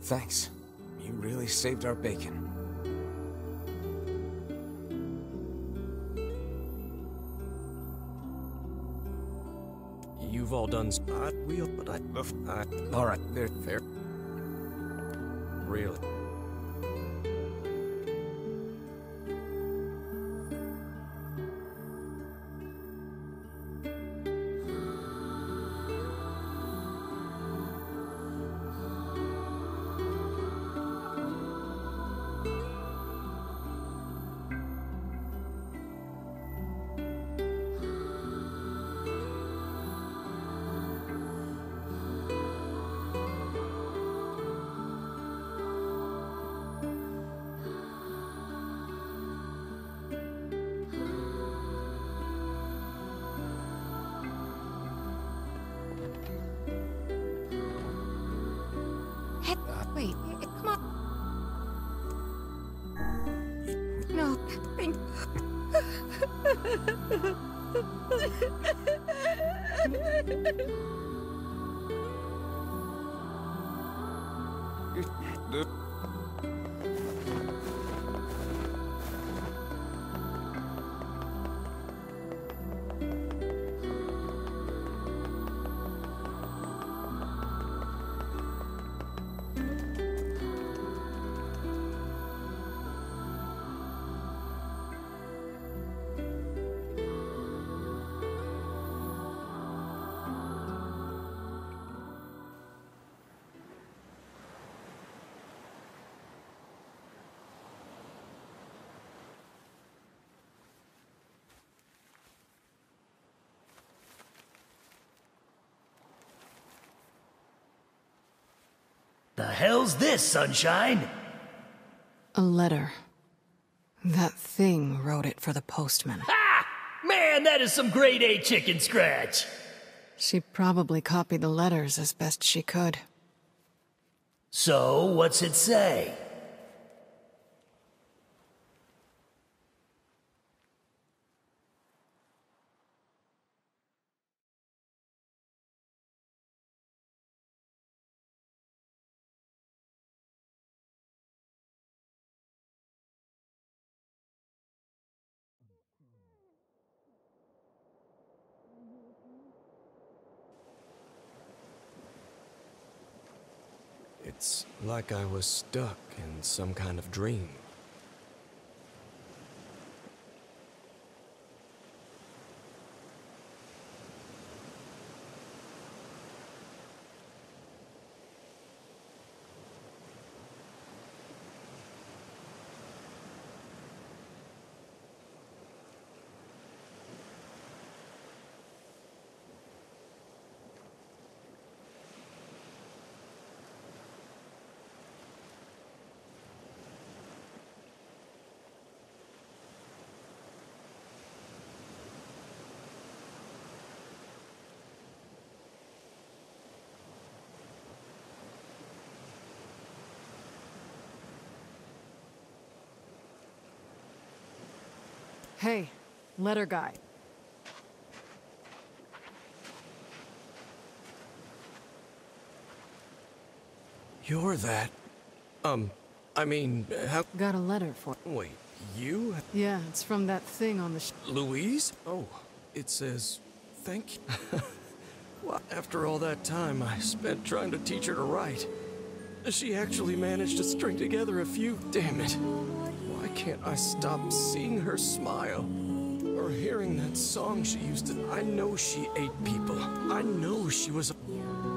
Thanks. You really saved our bacon. You've all done spot wheel, but all right, they're fair. Really? Wait, come on. No, thank... The hell's this, Sunshine? A letter. That thing wrote it for the postman. Ha! Man, that is some grade A chicken scratch. She probably copied the letters as best she could. So, what's it say? It's like I was stuck in some kind of dream. Hey, letter guy. You're that. I mean, how... Got a letter for... Wait, you? Yeah, it's from that thing on the Louise? Oh, it says, thank you. Well, after all that time I spent trying to teach her to write, she actually managed to string together a few... Damn it. Why can't I stop seeing her smile? Or hearing that song she used to... I know she ate people. I know she was a...